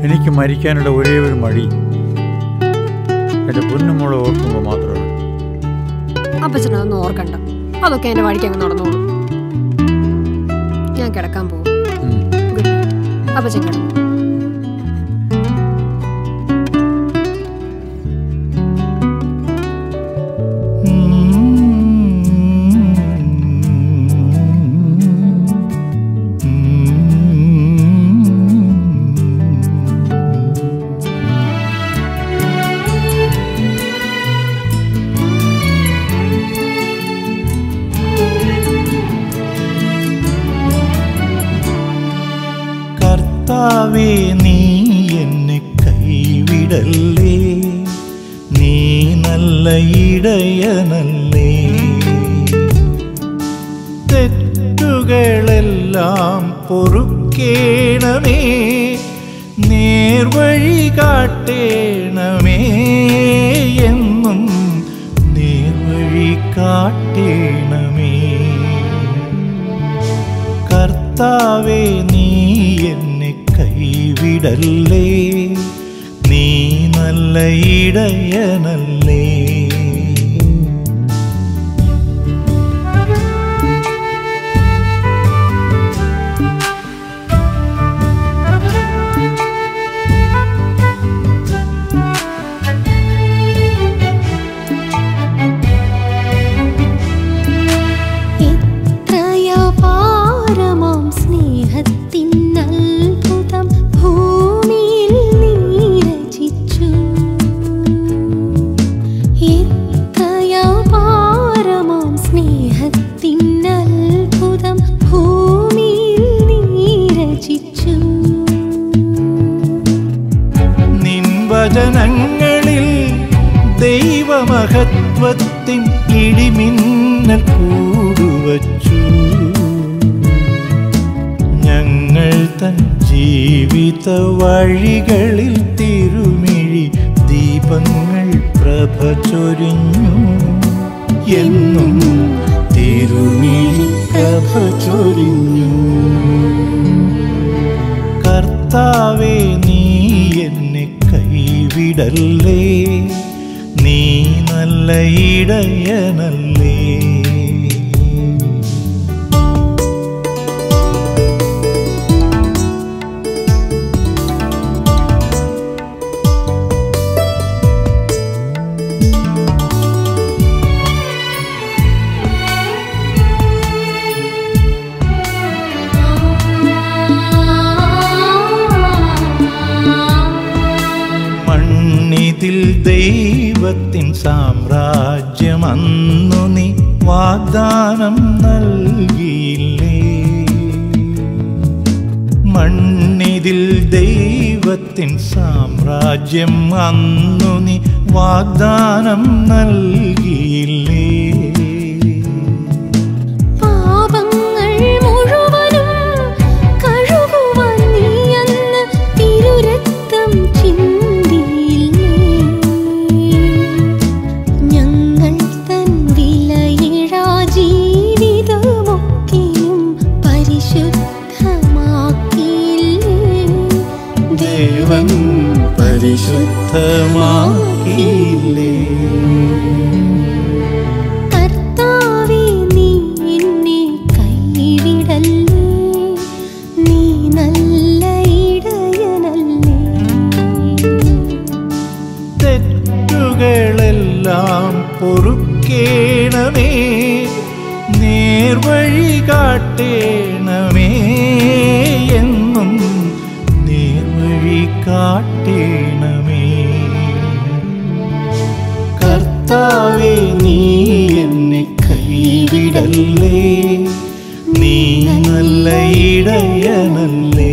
എനിക്ക് മരിക്കാനുള്ള ഒരേ ഒരു മടി എൻ്റെ പൊന്നുമോളെ ഓർക്കുമ്പോൾ മാത്രമാണ്. അപ്പച്ചനൊന്നും ഓർക്കണ്ട, അതൊക്കെ എൻ്റെ വഴിക്ക് അങ്ങ് നടന്നോളൂ. ഞാൻ കിടക്കാൻ പോകും. അപ്പച്ചൻ കിടന്നു. കർത്താവേ, നീ എന്നെ കൈവിടല്ലേ, നീ നല്ല ഇടയനല്ലേ. തെറ്റുകളെല്ലാം പൊറുക്കേണമേ, നേർവഴി കാട്ടേണമേ, എന്നും നേർവഴി കാട്ടേണമേ. കർത്താവേ, നീ എന്നെ കൈവിടല്ലേ, നീ നല്ല ഇടയനല്ലേ. വചനങ്ങളിൽ ദൈവമഹത്വത്തിൻ ഇടിമിന്നൽ കൂടുവച്ചു. ഞങ്ങൾ തൻ ജീവിത വഴികളിൽ തിരുമിഴി ദീപങ്ങൾ പ്രഭ ചൊരിഞ്ഞു, എന്നും തിരുമിഴി പ്രഭ ചൊരിഞ്ഞു. കർത്താവേ, നീ എന്നെ കൈവിടല്ലേ, നീ നല്ല ഇടയനല്ലേ. മണ്ണിതിൽ ദൈവത്തിൻ സാമ്രാജ്യം അന്നു നീ വാഗ്ദാനം നൽകിയില്ലേ. മണ്ണിതിൽ ദൈവത്തിൻ സാമ്രാജ്യം അന്നു നീ വാഗ്ദാനം നൽകിയില്ലേ. പരിശുദ്ധമാക്കിയില്ലേ. കർത്താവേ, നീ എന്നെ കൈവിടല്ലേ, നീ നല്ല ഇടയനല്ലേ. തെറ്റുകളെല്ലാം പൊറുക്കേണമേ, നേർവഴി കാട്ടേണമേ, എന്നും നേർവഴി കാട്ടേണമേ. കർത്താവേ, നീ എന്നെ കൈവിടല്ലേ, നീ നല്ല ഇടയനല്ലേ.